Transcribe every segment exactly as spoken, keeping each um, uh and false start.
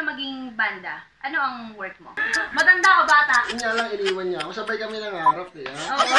maging banda, ano ang work mo? Matanda o bata? Yun nga lang, iniwan niya ako. Sabay kami nangarap eh. Ha? Oo.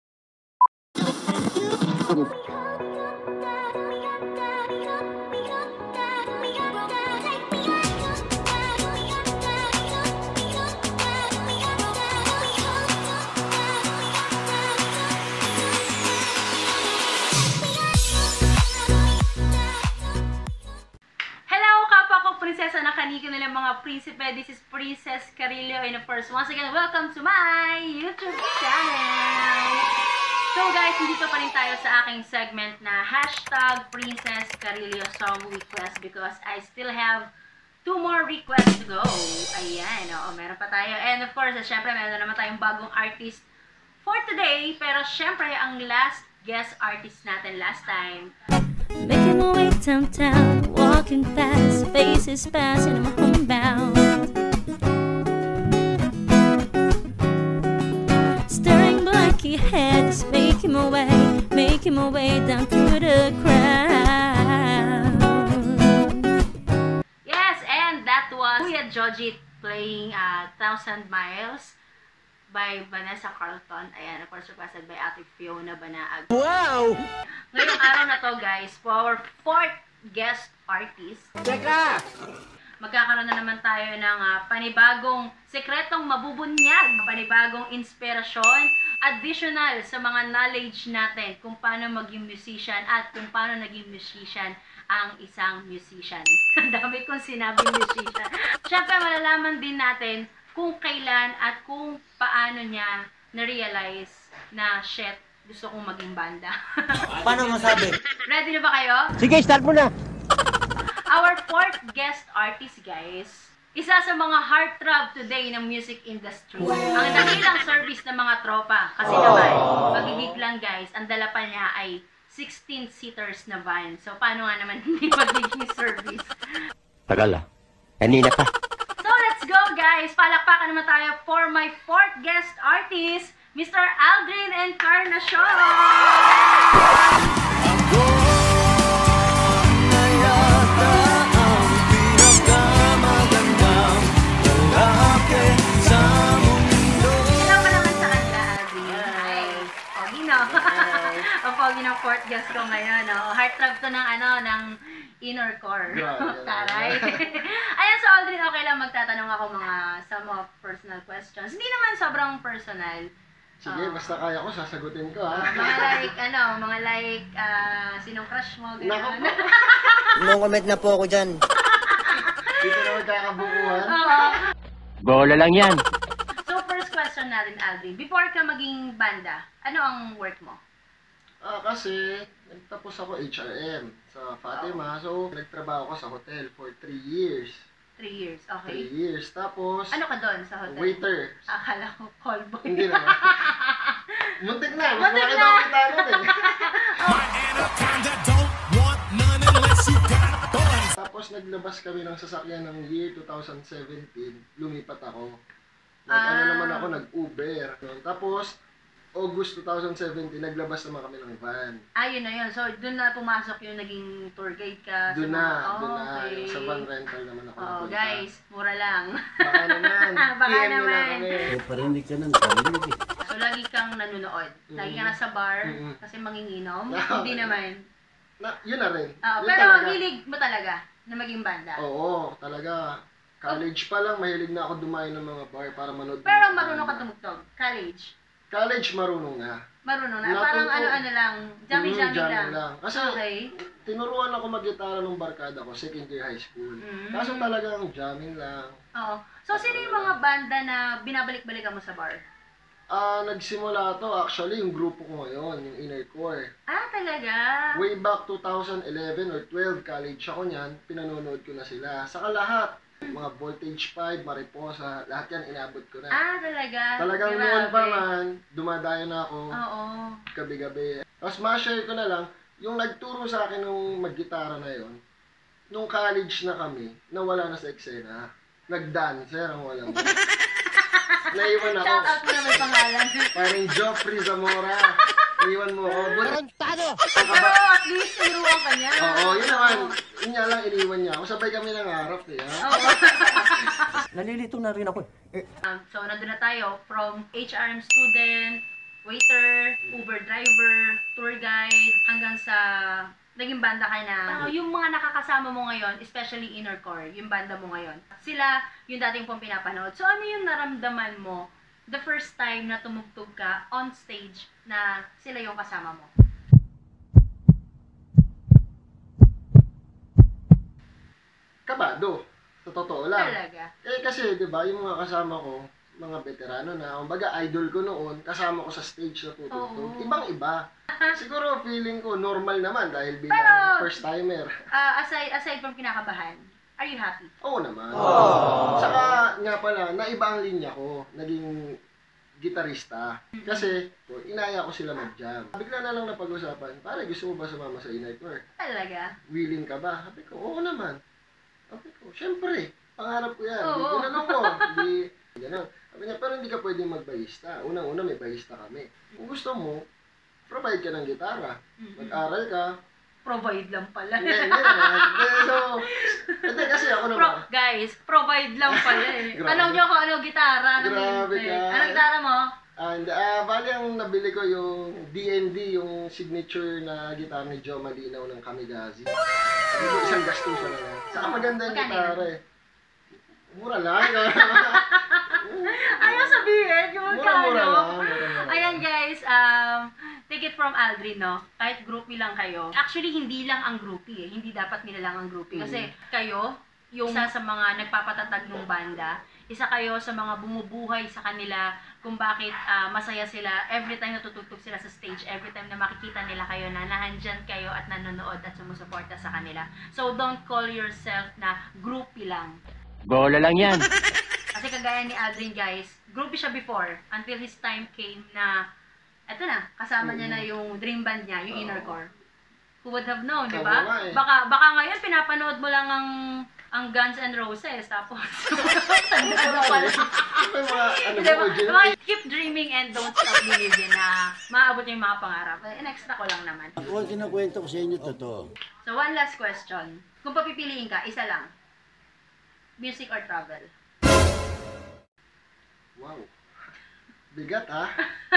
Prinsesa na kaniko nila mga prinsipe. This is Princess Carrillo, and of course, once again, welcome to my YouTube channel. So guys, dito pa rin tayo sa aking segment na hashtag Princess Carrillo Song Request because I still have two more requests to go. Ayan, oo, meron pa tayo. And of course, syempre, meron na naman tayong bagong artist for today. Pero syempre, ang last guest artist natin last time, making my way downtown, walking fast, faces passing, I'm homebound. Staring blanky heads, making my way, making my way down through the crowd. Yes, and that was Kuya Jojit playing uh, Thousand Miles by Vanessa Carlton. Ayan, of course, requested by Ate Fiona Banaag. Wow! Ngayong araw na to, guys, for our fourth guest artist. Teka! Magkakaroon na naman tayo ng uh, panibagong sekretong mabubunyag, panibagong inspirasyon, additional sa mga knowledge natin kung paano maging musician at kung paano naging musician ang isang musician. Ang dami kong sinabing musician. Siyempre, malalaman din natin kung kailan at kung paano niya na-realize na, shit, gusto kong maging banda. Paano masabi? Ready na ba kayo? Sige, start mo na! Our fourth guest artist, guys, isa sa mga heartthrob today ng music industry. Ang dakilang service ng mga tropa. Kasi naman, magigig lang, guys, ang dala pa niya ay sixteen seaters na van. So, paano nga naman hindi magiging service? Tagal ah. Kanina pa. So, let's go, guys! Palakpakan naman tayo for my fourth guest artist, Mister Aldrin Encarnacion! Hello ka naman sa kanila, Aldrin. Hi! Pogi, no? Ang pogi ng fourth guest ko ngayon, no? Heartthrob to ng, ano, ng inner core. Taray. Ayan, so Aldrin, okay lang magtatanong ako mga some of personal questions. Hindi naman sobrang personal. Sige, uh, basta kaya ko, sasagutin ko, ha? Uh, mga like, ano, mga like, uh, sinong crush mo, gano'n. No comment na po ako dyan. Dito na magkakabukuhan. Uh, Bola lang yan. So, first question natin, Aldrin. Before ka maging banda, ano ang work mo? Ah, kasi nagtapos ako H R M sa Fatima. So, nagtrabaho ko sa hotel for three years. Three years, okay. Three years. Tapos, ano ka doon sa hotel? Waiter. Akala ko callboy. Hindi naman. Muntik na. Mas Muntik malaki na. daw kita nun eh. Tapos, naglabas kami ng sasakyan ng year two thousand seventeen. Lumipat ako. Nag, ah. Ano naman ako, nag-Uber. Tapos, August two thousand seventeen, naglabas naman kami ng van. Ah, yun na yun. So, doon na pumasok yung naging tour guide ka. Doon na, oh, doon na. okay. Yung sa van rental naman ako. Oh, guys, mura lang. Baka naman. Baka P M naman. Eh, parinig ka ng parinig eh. So, lagi kang nanonood. Lagi ka nasa bar Mm -hmm. kasi manginginom. No, Hindi naman. Na, yun na rin. Oh, yun pero talaga. hilig mo talaga na maging banda. Oo, talaga. College pa lang, mahilig na ako dumayo ng mga bar para manood. Pero marunong ka tumugtog. College. College, marunong na. Marunong na. Not Parang until- ano-ano lang. Jamming-jamming Mm, lang. jamming lang. Kasi okay. tinuruan ako mag-gitara nung barkada ko, second year high school. Mm. Kaso talagang jamming lang. Oo. So, sino yung mga banda na binabalik-balikan mo sa bar? Ah, nagsimula to actually yung grupo ko ngayon, yung Inner Core. Ah, talaga? Way back two thousand eleven or twelve, college ako niyan, pinanonood ko na sila. Saka lahat, mga Voltage five, Mariposa, lahat yan inabot ko na. Ah, talaga? Talagang Grabe. noon pa man, dumadayo na ako, Oo. gabi-gabi. Tapos ma-share ko na lang, yung nagturo sa akin nung mag-gitara na yon, nung college na kami, nawala na sa eksena. Nag-dancer ang walang. Naiwan ako. Shout out mo na may pangalan. Parang Joffrey Zamora. Naiwan mo ako. Tarantado! Pero at least, tinuruan ka niya. Oo, yun naman. Yun nga lang, iniwan niya ako. Sabay kami nangarap eh. Ha? Oo. Nalilito na rin ako. Eh, Um, so, nandun na tayo from H R M student, waiter, Uber driver, tour guide, hanggang sa naging banda ka na. Uh, yung mga nakakasama mo ngayon, especially inner core, yung banda mo ngayon, sila yung dating pong pinapanood. So, ano yung naramdaman mo the first time na tumugtog ka on stage na sila yung kasama mo? Kabado. Sa totoo lang. Talaga? Eh kasi, di ba, yung mga kasama ko, mga veterano na, kumbaga idol ko noon, kasama ko sa stage na tutugtog. Oo. Ibang-iba. Siguro feeling ko normal naman dahil bilang Pero, first timer. Uh, aside, aside from kinakabahan, are you happy? Oo naman. Saka nga pala, naiba ang linya ko. Naging gitarista. Kasi, oh, inaya ko sila mag-jam. Bigla na lang napag-usapan, pare, gusto mo ba sumama sa inner core? Talaga? Willing ka ba? Sabi ko, oo naman. Sabi ko, syempre, pangarap ko yan. Oo. Ginanong ko. Hindi, gano'n. Sabi niya, pero hindi ka pwedeng mag-bahista. Unang-una, may bahista kami. Kung gusto mo, provide ka ng gitara. Mag-aral ka. Provide lang pala. Hindi, hindi naman. Hindi, so, hindi kasi ako naman. Pro, guys, provide lang pala eh. Grabe. Tanong nyo kung ano gitara. Ano Grabe hindi. ka. Ano gitara mo? And, ah, bali ang nabili ko yung D and D, yung signature na gitara ni Joe Malinaw ng Kamigazi. Sabi ko, isang gastusan na lang. Saka maganda yung Magkano gitara yun? eh. Mura lang. Ayaw sabihin, yung Mura-mura magkano. lang. Mura-mura. Ayan guys, um, take it from Aldrin, no? Kahit groupie lang kayo. Actually, hindi lang ang groupie eh. Hindi dapat nila lang ang groupie. Kasi kayo, yung isa sa mga nagpapatatag ng banda, isa kayo sa mga bumubuhay sa kanila kung bakit ah, masaya sila every time natutugtog sila sa stage, every time na makikita nila kayo na nahandyan kayo at nanonood at sumusuporta sa kanila. So, don't call yourself na groupie lang. Bola lang yan. Kasi kagaya ni Aldrin guys, groupie siya before until his time came na eto na, kasama niya na yung dream band niya, yung inner core. Who would have known, di ba? Tama nga eh. Baka, baka ngayon pinapanood mo lang ang ang Guns N' Roses, tapos ano pala. May mga, ano Diba? mo, Jill? Diba? Keep dreaming and don't stop believing na maaabot yung mga pangarap. Eh, extra ko lang naman. Ako ang kinakwento ko sa inyo, totoo. So, one last question. Kung papipiliin ka, isa lang. Music or travel? Wow. Bigat ah.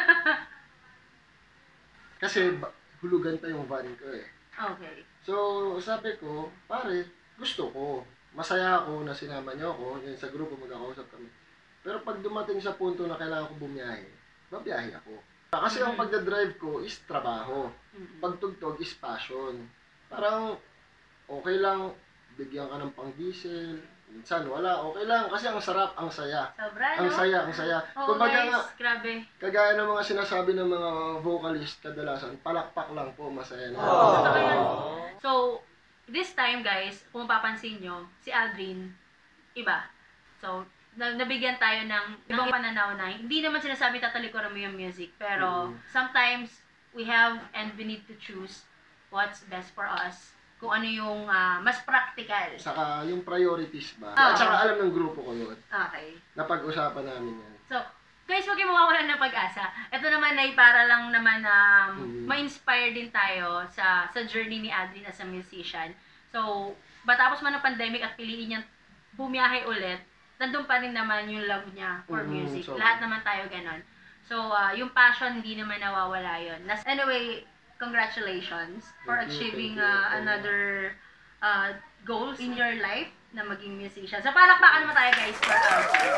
Kasi ba- hulugan pa yung van ko eh. Okay. So, sabi ko, pare, gusto ko. Masaya ako na sinama niyo ako. Yan sa grupo magkakausap kami. Pero pag dumating sa punto na kailangan ko bumiyahe, babiyahe ako. Kasi ang pagdadrive ko is trabaho. Pagtugtog is passion. Parang okay lang, bigyan ka ng pang-diesel. Minsan wala, okay lang. Kasi ang sarap, ang saya. Sobra, no? Ang saya, ang saya. Oo, Kumbaga guys. nga, Grabe. kagaya ng mga sinasabi ng mga vocalist kadalasan, palakpak lang po, masaya na. Totoo yan. So, this time guys, kung mapapansin nyo, si Aldrin, iba. So, na- nabigyan tayo ng ibang pananaw na hindi naman sinasabi tatalikuran mo yung music, pero sometimes we have and we need to choose what's best for us. Kung ano yung ah, mas practical. Saka yung priorities ba? Ah. At saka alam ng grupo ko yun. Okay. Napag-usapan namin yan. So, guys, huwag yung mawawalan ng pag-asa. Ito naman ay para lang naman na um, Mhm. ma-inspire din tayo sa sa journey ni Aldrin as a musician. So, matapos man ng pandemic at piliin niyang bumiyahe ulit, nandun pa rin naman yung love niya for Mhm, music. so- Lahat naman tayo ganon. So, ah, yung passion, hindi naman nawawala yun. Nas- Anyway, congratulations for Thank you, achieving thank you. ah, another ah, goals in your life na maging musician. So, palakpakan naman tayo guys for Aldrin.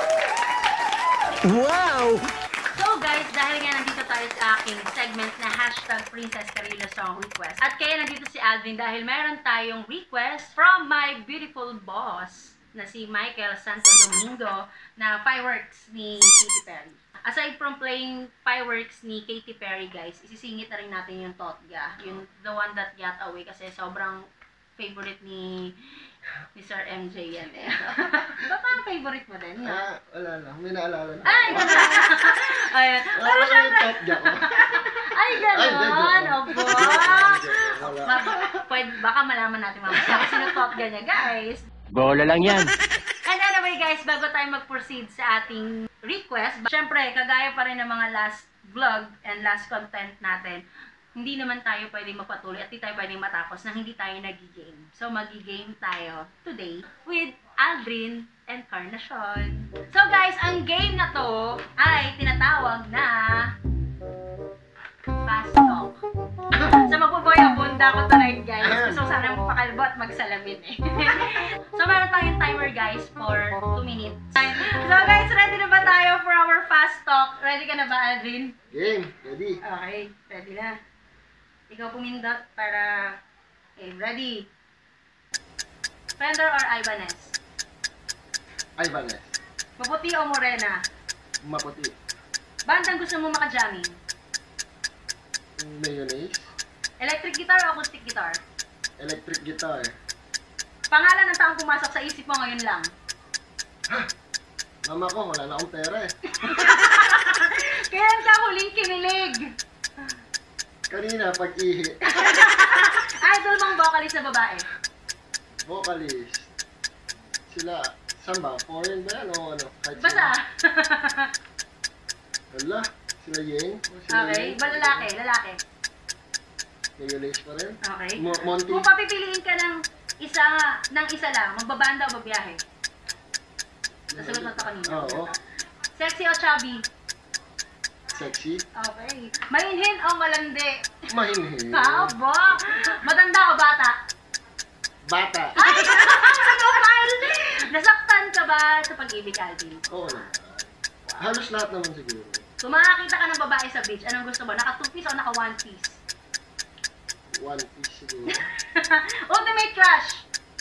Wow! So guys, dahil nga nandito tayo sa aking segment na hashtag Princess Carrillo Song Request. At kaya nandito si Aldrin dahil meron tayong request from my beautiful boss na si Michael Santo Domingo na fireworks ni Katy Perry. Aside from playing fireworks ni Katy Perry guys, isisingit na rin natin yung TOTGA. Yung The One That Got Away kasi sobrang favorite ni ni Sir M J yan eh. Ba't ang favorite mo din? Yeah. Ah, wala lang. May naalala na. Ay, gano'n! Ayan. Pero Wala syempre, yung TOTGA ko. ay, Ay, hindi, gano'n! joke. Opo! Wala. Ma- pwede, baka malaman natin mamaya kung sino TOTGA niya, guys. Bola lang yan. And anyway, guys, bago tayo mag-proceed sa ating request, syempre, kagaya pa rin ng mga last vlog and last content natin, hindi naman tayo pwedeng magpatuloy at hindi tayo pwedeng matapos nang hindi tayo nag-game. So, mag-game tayo today with Aldrin Encarnacion. So guys, ang game na to ay tinatawag na Fast Talk. So magpuboy ang bunda ko tonight guys. Gusto ko sana magpakalbo at magsalamin eh. So meron tayong timer guys for two minutes. So guys, ready na ba tayo for our Fast Talk? Ready ka na ba, Aldrin? Game, ready. Okay, ready na. Ikaw pumindot para... Okay, ready. Fender or Ibanez? Ibanez. Maputi o morena? Maputi. Bandang gusto mo makajamming? Mayonnaise. Electric guitar o acoustic guitar? Electric guitar. Pangalan ng taong pumasok sa isip mo ngayon lang? Mama ko, wala na akong pera eh. Kailan ka huling kinilig? Kanina, pag-ihi. Idol mong vocalist na babae? Vocalist. Sila, saan ba? Foreign ba yan o ano? Kahit Basta. sila. Wala. Sila Yeng? O sila Okay, Yeng? ba lalaki? Lalaki. Mayonnaise pa rin? Okay. Mo- Monty? Kung papipiliin ka ng isa, ng isa lang, magbabanda o babiyahe? Nasagot na ito kanina. Oo. Sexy o chubby? Sexy? Okay. Mainhin o malandi? Mahinhin. Aba! Matanda o bata? Bata. Ay! Profile! Nasaktan ka ba sa pag-ibig, Alvin? Oo naman. Halos lahat naman siguro. Kung makakita ka ng babae sa beach, anong gusto mo? Naka two piece o naka one piece? One piece siguro. Ultimate crush!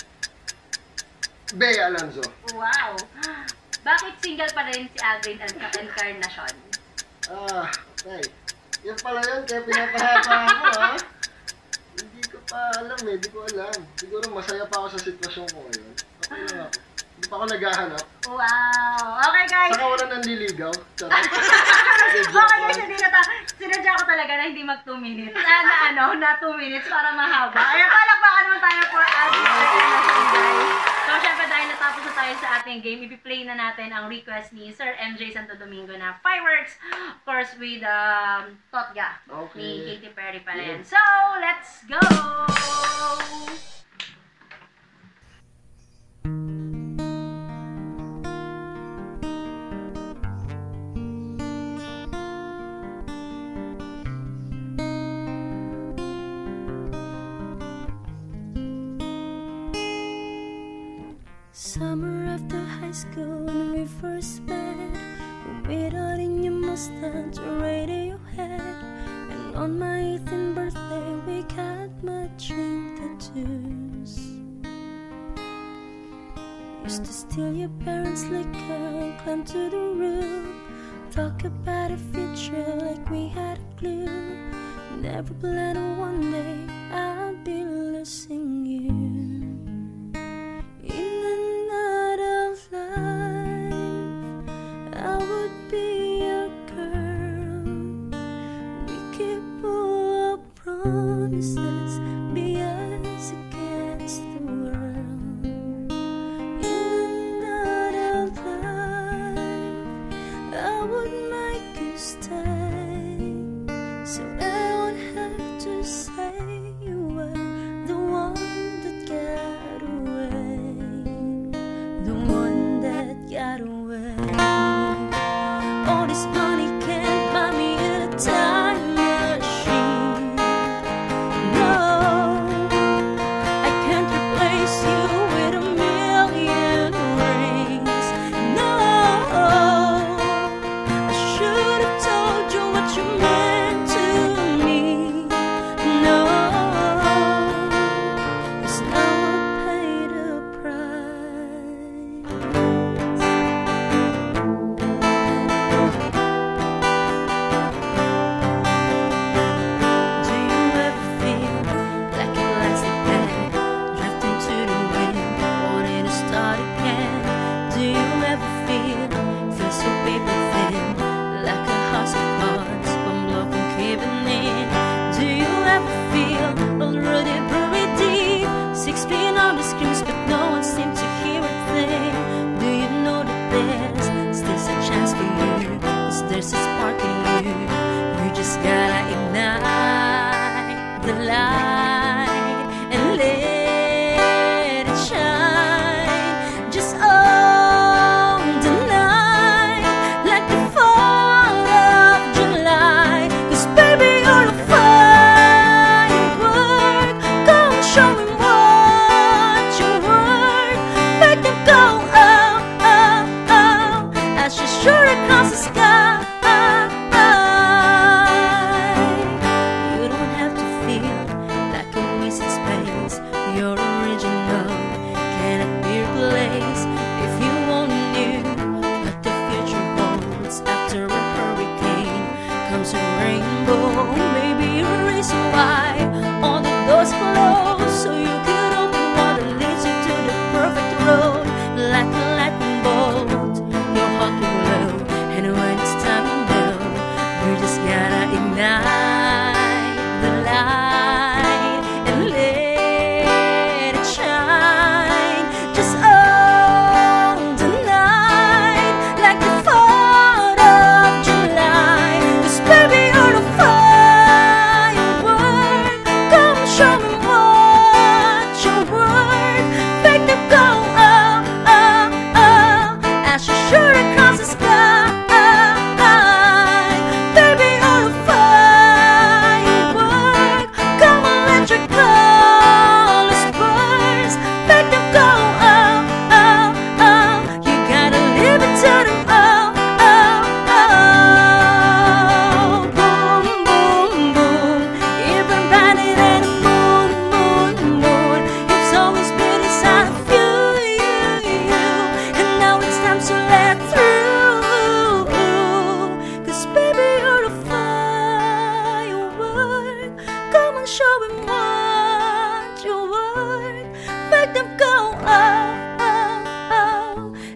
Bea Alonzo. Wow! Bakit single pa rin si Aldrin Encarnacion? Ah, okay. Yan pala yun, kaya pinapahaba ako ha. Hindi ko pa alam eh, hindi ko alam. Siguro masaya pa ako sa sitwasyon ko ngayon. Okay lang ako. Hindi pa ako naghahanap. Wow! Okay guys! Saka wala nandiligaw. Charot. Okay guys, hindi na ta. Sinadya ko talaga na hindi mag two minutes. Ah, na ano, na two minutes para mahaba. Ayan, palakpakan naman tayo for Aldrin Encarnacion guys. So, syempre dahil natapos na tayo sa ating game, ipi-play na natin ang request ni Sir M J Santo Domingo na Fireworks, of course, with um, TOTGA Okay. ni Katy Perry pa Yeah. rin. So, let's go! Summer after high school when we first met, we met out in your Mustang to Radiohead. And on my eighteenth birthday we got matching tattoos. Used to steal your parents' liquor and climb to the roof, talk about a future like we had a clue. Never planned on one day I'd be losing you.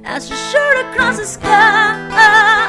as you shoot across the sky.